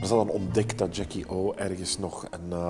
ze hadden ontdekt dat Jackie O ergens nog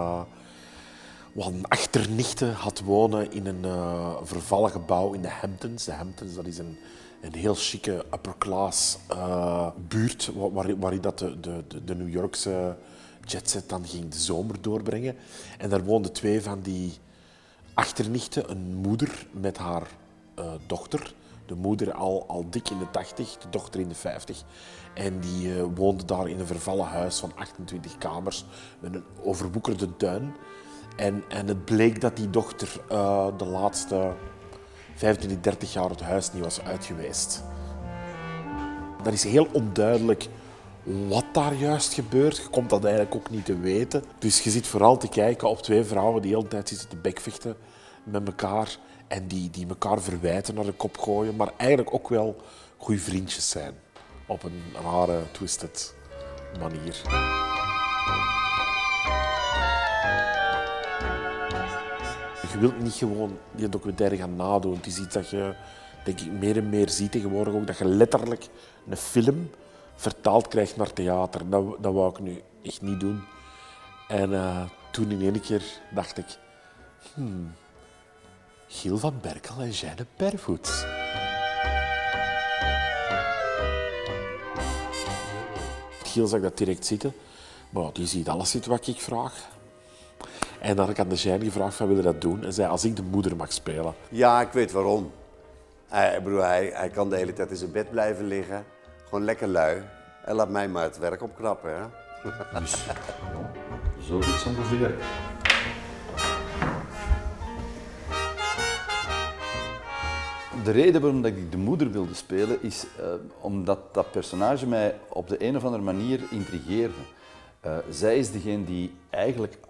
een achternichte had wonen in een vervallen gebouw in de Hamptons. De Hamptons, dat is een heel chique upper-class buurt waarin dat de New Yorkse jetset dan ging de zomer doorbrengen. En daar woonden twee van die achternichten, een moeder met haar dochter. De moeder al dik in de 80, de dochter in de 50. En die woonde daar in een vervallen huis van 28 kamers met een overwoekerde tuin. En het bleek dat die dochter de laatste 25, 30 jaar het huis niet was uit geweest. Dat is heel onduidelijk wat daar juist gebeurt. Je komt dat eigenlijk ook niet te weten. Dus je zit vooral te kijken op twee vrouwen die de hele tijd zitten te bekvechten met elkaar. En die elkaar verwijten naar de kop gooien. Maar eigenlijk ook wel goede vriendjes zijn. Op een rare, twisted manier. Je wilt niet gewoon die documentaire gaan nadoen. Het is iets dat je, denk ik, meer en meer ziet tegenwoordig ook. Dat je letterlijk een film vertaald krijgt naar theater. Dat wou ik nu echt niet doen. En toen in één keer dacht ik... Giel van Berkel en Jeanne Pervoets. Giel zag dat direct zitten. Maar die ziet alles zitten wat ik vraag. En dan had ik aan de Jeanne gevraagd van wil je dat doen? En zei als ik de moeder mag spelen. Ja, ik weet waarom. Hij kan de hele tijd in zijn bed blijven liggen. Gewoon lekker lui. En laat mij maar het werk opknappen. Hè? Dus, zoiets ongeveer. De reden waarom ik de moeder wilde spelen is omdat dat personage mij op de een of andere manier intrigeerde. Zij is degene die eigenlijk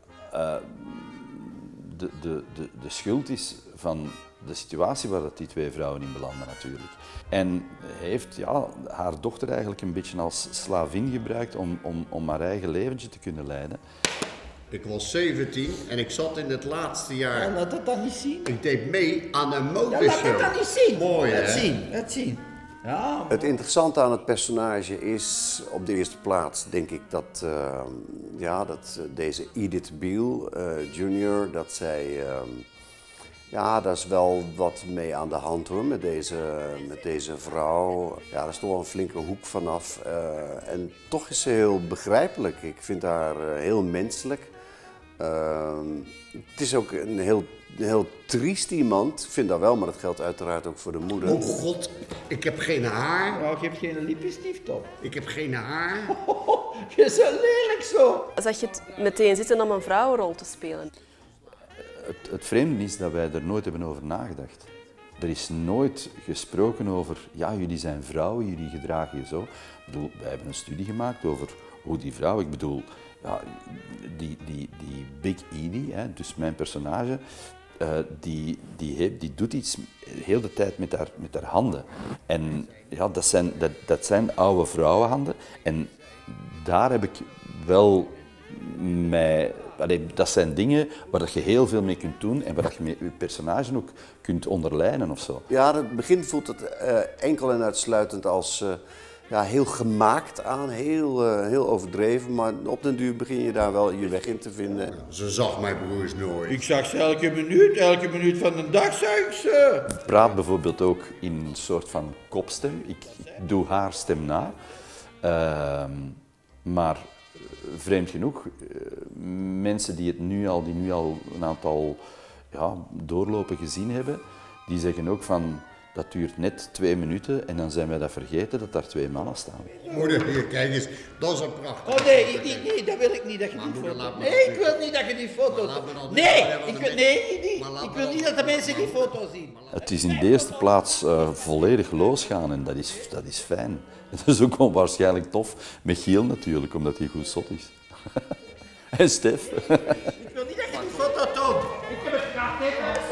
de schuld is van de situatie waar dat die twee vrouwen in belanden natuurlijk. En heeft haar dochter eigenlijk een beetje als slavin gebruikt om haar eigen leventje te kunnen leiden. Ik was 17 en ik zat in het laatste jaar. Ja, laat dat dan niet zien. Ik deed mee aan een Ja, modeshow. laat dat dan niet zien. Mooi, hè? Laat zien. Ja, Het interessante aan het personage is op de eerste plaats, denk ik, dat deze Edith Beale Jr., dat zij... daar is wel wat mee aan de hand hoor, met deze vrouw. Ja, daar is toch wel een flinke hoek vanaf. En toch is ze heel begrijpelijk. Ik vind haar heel menselijk. Het is ook een heel triest iemand. Ik vind dat wel, maar dat geldt uiteraard ook voor de moeder. Oh god, ik heb geen haar. nou, geef geen lippenstift op. Ik heb geen haar. Je is zo lelijk zo. Zag je het meteen zitten om een vrouwenrol te spelen? Het vreemde is dat wij er nooit hebben over nagedacht. Er is nooit gesproken over, ja, jullie zijn vrouwen, jullie gedragen je zo. Ik bedoel, wij hebben een studie gemaakt over hoe die vrouw, ik bedoel, ja, die Big Edie, hè, dus mijn personage, die doet iets heel de tijd met haar handen. En ja, dat zijn oude vrouwenhanden. En daar heb ik wel mij... dat zijn dingen waar je heel veel mee kunt doen en waar je met je personage ook kunt onderlijnen of zo. Ja, in het begin voelt het enkel en uitsluitend als heel gemaakt aan, heel overdreven. Maar op den duur begin je daar wel je weg in te vinden. Ze zag mijn broers nooit. Ik zag ze elke minuut van de dag zag ik ze. Ik praat bijvoorbeeld ook in een soort van kopstem. Ik doe haar stem na. Maar vreemd genoeg, mensen die nu al een aantal doorlopen gezien hebben, die zeggen ook van dat duurt net 2 minuten en dan zijn wij dat vergeten dat daar 2 mannen staan. Moeder, hier, kijk eens. Dat is een prachtig. Oh nee, dat wil ik niet dat je die foto... Nee, ik wil niet dat je die foto... Nee, ik wil niet dat de mensen die foto zien. Het is in de eerste plaats volledig losgaan en dat is fijn. Dat is ook wel waarschijnlijk tof met Giel natuurlijk, omdat hij goed zot is. En Stef. Ik wil niet dat je die foto toont. Ik heb het graag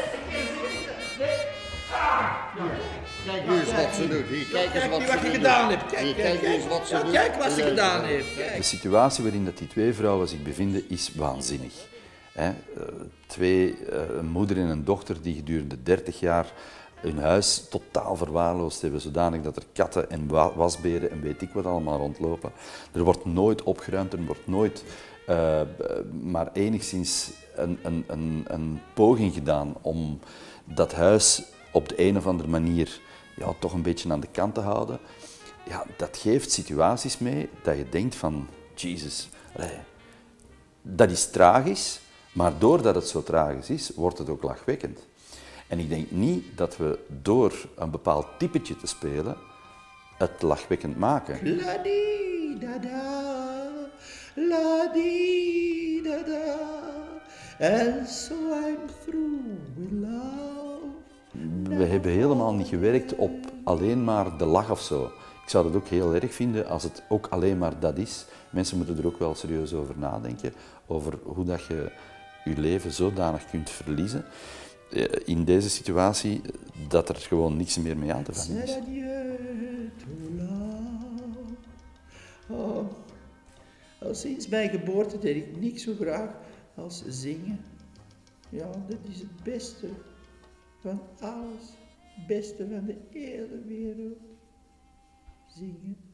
Nu is wat ze doet. Hier, kijk eens wat je ze gedaan hebt. Kijk eens wat ze doet. Kijk wat ze gedaan heeft. De situatie waarin dat die 2 vrouwen zich bevinden is waanzinnig. Een moeder en een dochter die gedurende 30 jaar hun huis totaal verwaarloosd hebben, zodanig dat er katten en wasberen en weet ik wat allemaal rondlopen. Er wordt nooit opgeruimd, er wordt nooit maar enigszins een poging gedaan om dat huis op de een of andere manier ja, toch een beetje aan de kant te houden. Ja, dat geeft situaties mee dat je denkt van, Jezus, dat is tragisch, maar doordat het zo tragisch is, wordt het ook lachwekkend. En ik denk niet dat we door een bepaald typetje te spelen het lachwekkend maken. La-di-da-da, la-di-da-da, and so I'm through with love. We hebben helemaal niet gewerkt op alleen maar de lach of zo. Ik zou dat ook heel erg vinden als het ook alleen maar dat is. Mensen moeten er ook wel serieus over nadenken, over hoe dat je je leven zodanig kunt verliezen in deze situatie dat er gewoon niks meer mee aan te vangen is. Oh, al sinds mijn geboorte deed ik niks zo graag als zingen. Ja, dat is het beste van alles. Het beste van de hele wereld. Zingen.